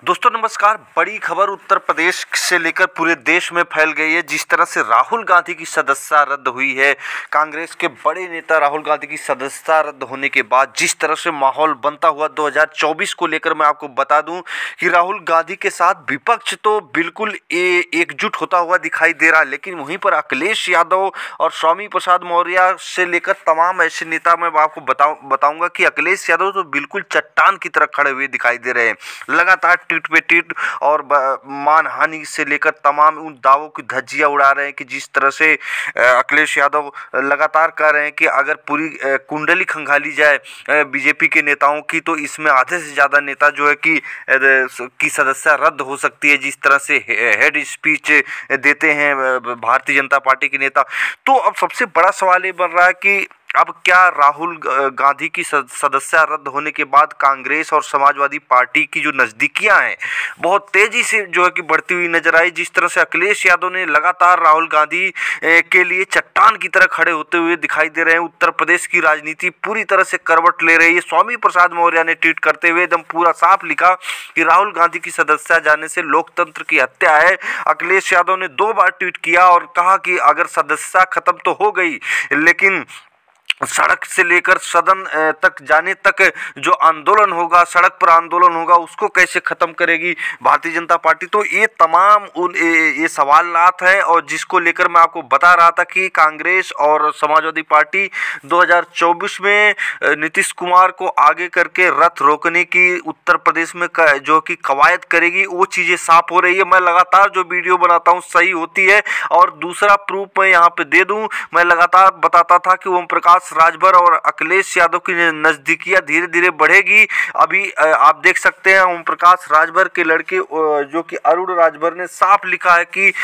दोस्तों नमस्कार। बड़ी खबर उत्तर प्रदेश से लेकर पूरे देश में फैल गई है। जिस तरह से राहुल गांधी की सदस्यता रद्द हुई है, कांग्रेस के बड़े नेता राहुल गांधी की सदस्यता रद्द होने के बाद जिस तरह से माहौल बनता हुआ 2024 को लेकर, मैं आपको बता दूं कि राहुल गांधी के साथ विपक्ष तो बिल्कुल एकजुट होता हुआ दिखाई दे रहा है, लेकिन वहीं पर अखिलेश यादव और स्वामी प्रसाद मौर्य से लेकर तमाम ऐसे नेता मैं आपको बताऊंगा कि अखिलेश यादव तो बिल्कुल चट्टान की तरह खड़े हुए दिखाई दे रहे हैं। लगातार ट्वीट पे ट्वीट और मानहानि से लेकर तमाम उन दावों की धज्जियां उड़ा रहे हैं कि जिस तरह से अखिलेश यादव लगातार कह रहे हैं कि अगर पूरी कुंडली खंगाली जाए बीजेपी के नेताओं की, तो इसमें आधे से ज़्यादा नेता जो है कि सदस्यता रद्द हो सकती है। जिस तरह से हेड स्पीच देते हैं भारतीय जनता पार्टी के नेता, तो अब सबसे बड़ा सवाल ये बन रहा है कि अब क्या राहुल गांधी की सदस्यता रद्द होने के बाद कांग्रेस और समाजवादी पार्टी की जो नज़दीकियां हैं बहुत तेजी से जो है कि बढ़ती हुई नजर आई। जिस तरह से अखिलेश यादव ने लगातार राहुल गांधी के लिए चट्टान की तरह खड़े होते हुए दिखाई दे रहे हैं। उत्तर प्रदेश की राजनीति पूरी तरह से करवट ले रही है। स्वामी प्रसाद मौर्य ने ट्वीट करते हुए एकदम पूरा साफ लिखा कि राहुल गांधी की सदस्यता जाने से लोकतंत्र की हत्या है। अखिलेश यादव ने 2 बार ट्वीट किया और कहा कि अगर सदस्यता खत्म तो हो गई, लेकिन सड़क से लेकर सदन तक जाने तक जो आंदोलन होगा, सड़क पर आंदोलन होगा, उसको कैसे खत्म करेगी भारतीय जनता पार्टी। तो ये तमाम ये सवालात है, और जिसको लेकर मैं आपको बता रहा था कि कांग्रेस और समाजवादी पार्टी 2024 में नीतीश कुमार को आगे करके रथ रोकने की उत्तर प्रदेश में जो कि कवायद करेगी, वो चीज़ें साफ हो रही है। मैं लगातार जो वीडियो बनाता हूँ सही होती है। और दूसरा प्रूफ मैं यहाँ पे दे दूँ, मैं लगातार बताता था कि ओम प्रकाश राजभर और अखिलेश यादव की नजदीकियां धीरे धीरे बढ़ेगी। अभी आप देख सकते हैं ओम प्रकाश राजभर के लड़के जो कि अरुण राजभर ने साफ लिखा है कि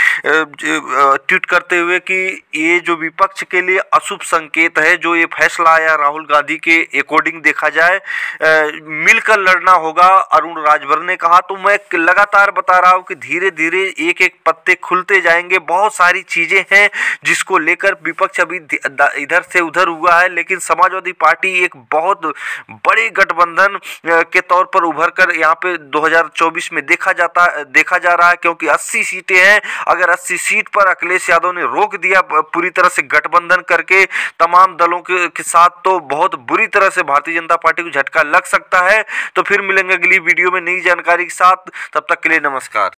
ट्वीट करते हुए कि ये जो विपक्ष के लिए अशुभ संकेत है, जो ये फैसला आया राहुल गांधी के अकॉर्डिंग देखा जाए मिलकर लड़ना होगा, अरुण राजभर ने कहा। तो मैं लगातार बता रहा हूँ कि धीरे धीरे एक एक पत्ते खुलते जाएंगे। बहुत सारी चीजें हैं जिसको लेकर विपक्ष अभी इधर से उधर हुआ है, लेकिन समाजवादी पार्टी एक बहुत बड़े गठबंधन के तौर पर उभर कर यहाँ पे 2024 में देखा जा रहा है, क्योंकि 80 सीटें हैं। अगर 80 सीट पर अखिलेश यादव ने रोक दिया पूरी तरह से गठबंधन करके तमाम दलों के साथ, तो बहुत बुरी तरह से भारतीय जनता पार्टी को झटका लग सकता है। तो फिर मिलेंगे अगली वीडियो में नई जानकारी के साथ। तब तक के लिए नमस्कार।